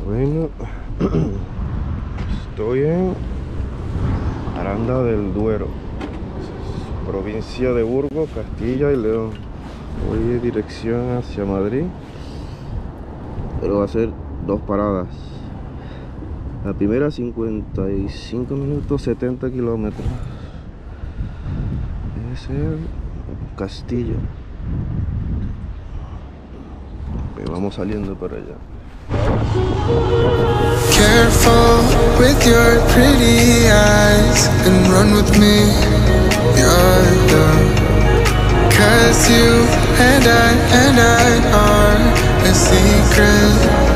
Bueno, estoy en Aranda del Duero, provincia de Burgos, Castilla y León. Voy en dirección hacia Madrid, pero va a ser dos paradas. La primera 55 minutos, 70 kilómetros. Debe ser Castilla. Pero vamos saliendo para allá. Careful with your pretty eyes and run with me, you're done. 'Cause you and I are a secret.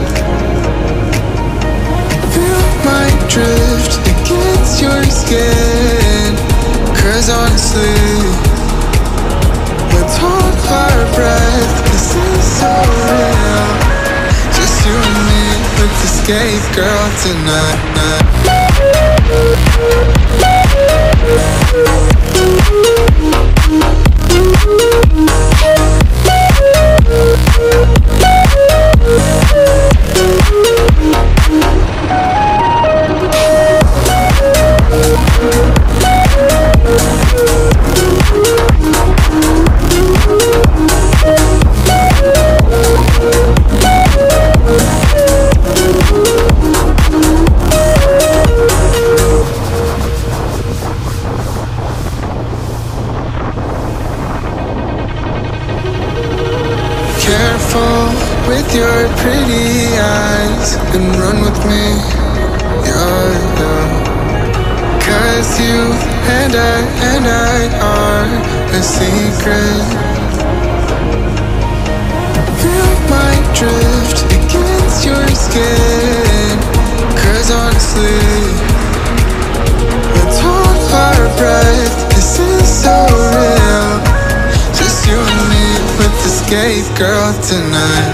Feel my drift against your skin. 'Cause honestly, let's hold our breath. This is so real. Just you and me, let's escape, girl, tonight. With your pretty eyes and run with me, you're done. 'Cause you and I are a secret. Feel my drift against your skin. 'Cause honestly, let's hold our breath. This is so real. Just you and me, let's escape, girl, tonight.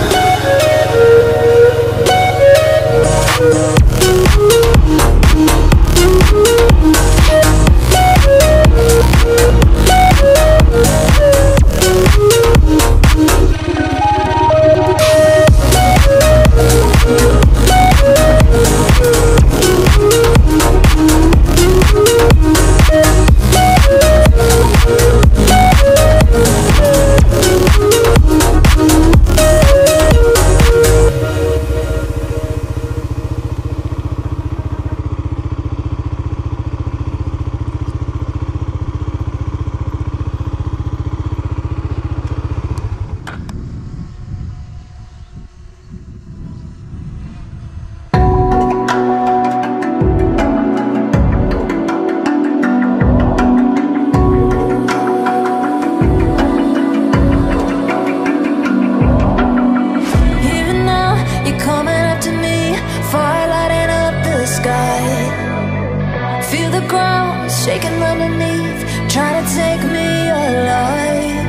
Shaking underneath, trying to take me alive.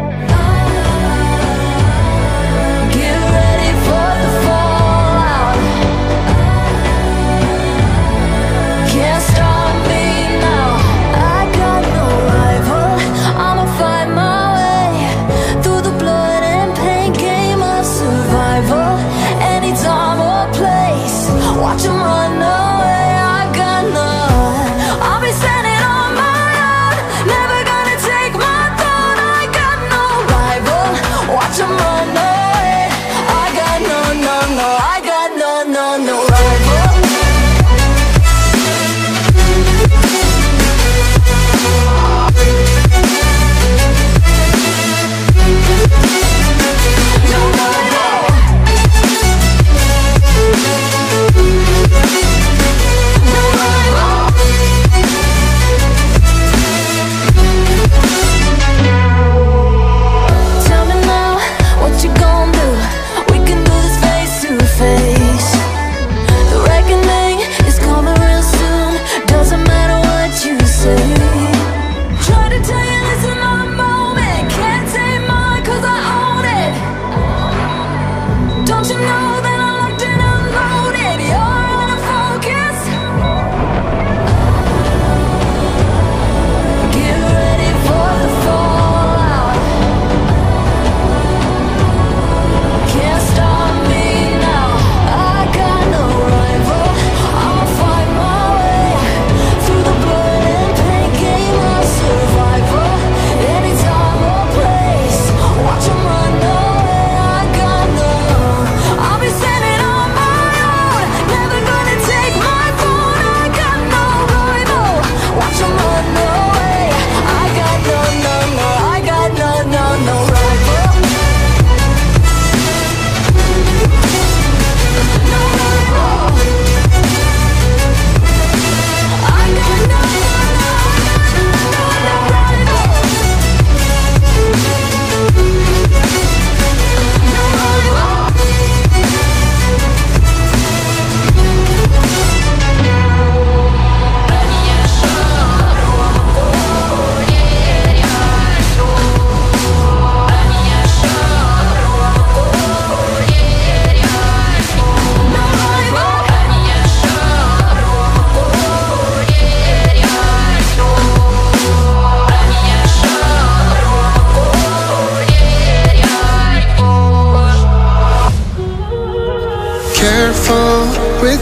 Get ready for the fallout. Can't stop me now. I got no rival. I'ma find my way through the blood and pain game of survival. Any time or place, watch 'em run away. I got none. I'll be standing. I got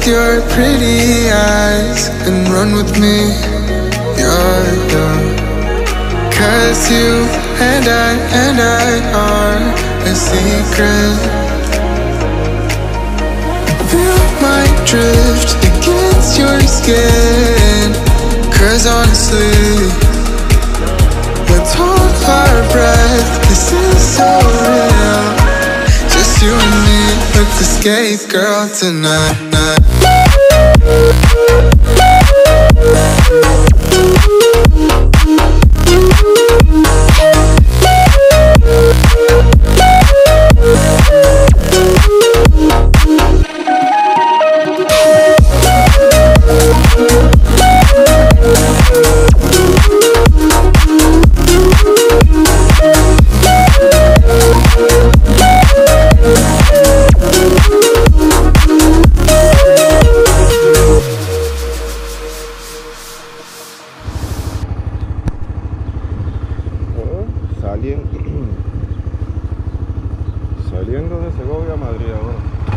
with your pretty eyes and run with me, yeah. Cause you and I are a secret. Feel my drift against your skin. Cause honestly, let's hold our breath. This is so real. Just you and me, let's escape, girl, tonight. Saliendo de Segovia a Madrid ahora.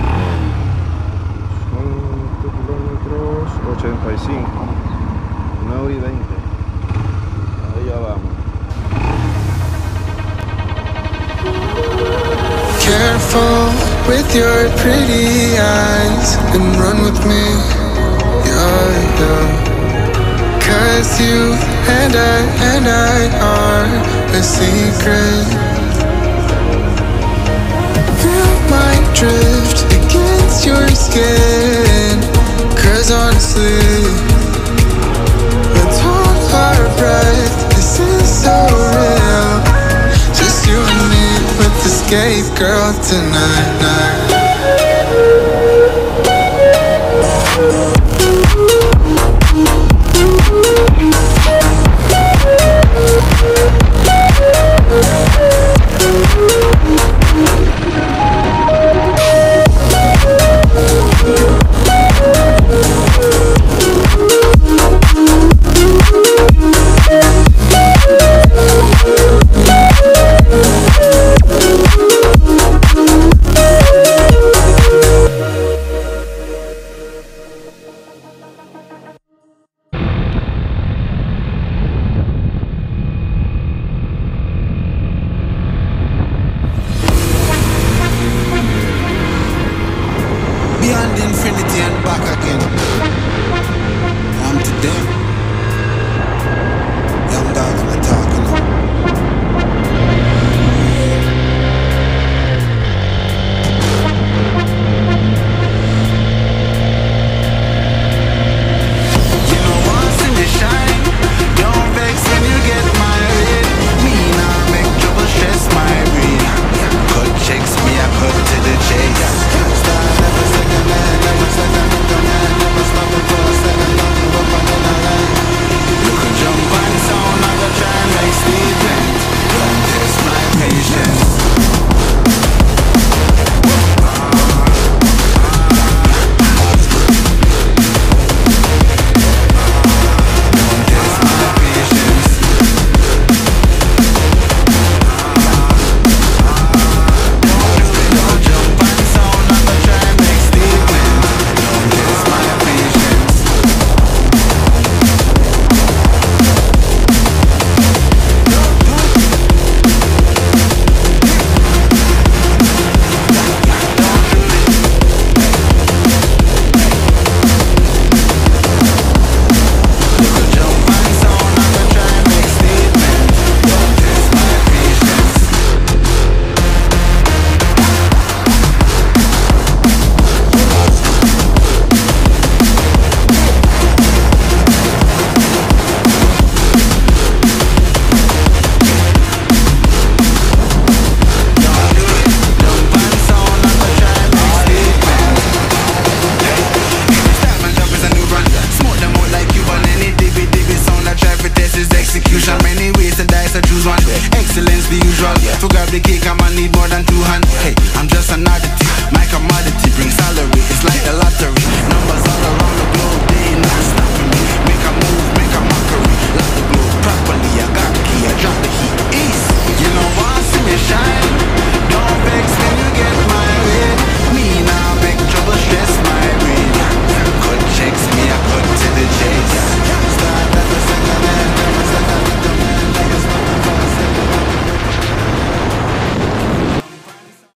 Son kilómetros 85, 1 hora y 20. Ahí ya vamos. Careful with your pretty eyes and run with me, yeah. Cause you and I are a secret. My drift against your skin. Cause honestly, let's hold our breath. This is so real. Just you and me, let's escape, girl, tonight. Beyond infinity and back again.